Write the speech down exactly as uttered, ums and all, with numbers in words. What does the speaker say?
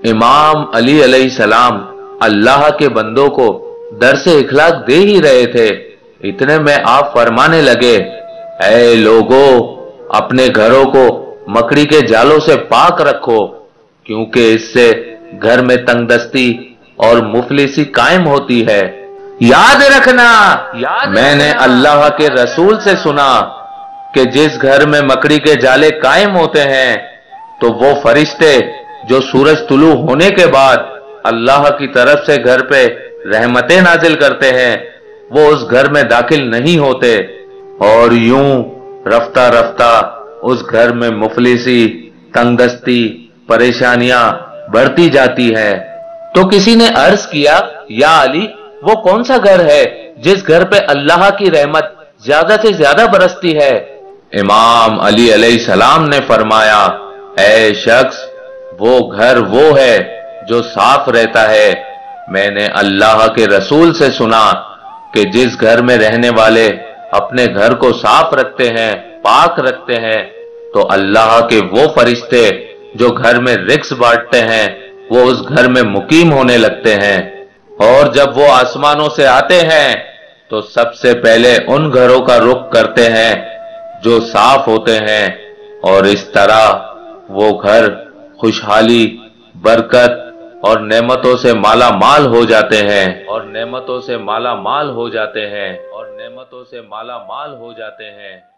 इमाम अली अलैहिस्सलाम अल्लाह के बंदों को दर्स इखलाक दे ही रहे थे, इतने में आप फरमाने लगे, ऐ लोगो, अपने घरों को मकड़ी के जालों से पाक रखो, क्योंकि इससे घर में तंगदस्ती और मुफलिसी कायम होती है। याद रखना, याद मैंने रखना। अल्लाह के रसूल से सुना कि जिस घर में मकड़ी के जाले कायम होते हैं तो वो फरिश्ते जो सूरज तुलू होने के बाद अल्लाह की तरफ से घर पे रहमतें नाजिल करते हैं, वो उस घर में दाखिल नहीं होते, और यूं रफ्ता रफ्ता उस घर में मुफलिसी, तंगदस्ती, परेशानियां बढ़ती जाती है। तो किसी ने अर्ज किया, या अली, वो कौन सा घर है जिस घर पे अल्लाह की रहमत ज्यादा से ज्यादा बरसती है? इमाम अली अलैहिस्सलाम ने फरमाया, ऐ शख्स, वो घर वो है जो साफ रहता है। मैंने अल्लाह के रसूल से सुना कि जिस घर में रहने वाले अपने घर को साफ रखते हैं, पाक रखते हैं, तो अल्लाह के वो फरिश्ते जो घर में रिक्स बांटते हैं, वो उस घर में मुकीम होने लगते हैं, और जब वो आसमानों से आते हैं तो सबसे पहले उन घरों का रुख करते हैं जो साफ होते हैं, और इस तरह वो घर खुशहाली, बरकत और नेमतों से माला माल हो जाते हैं और नेमतों से माला माल हो जाते हैं और नेमतों से माला माल हो जाते हैं।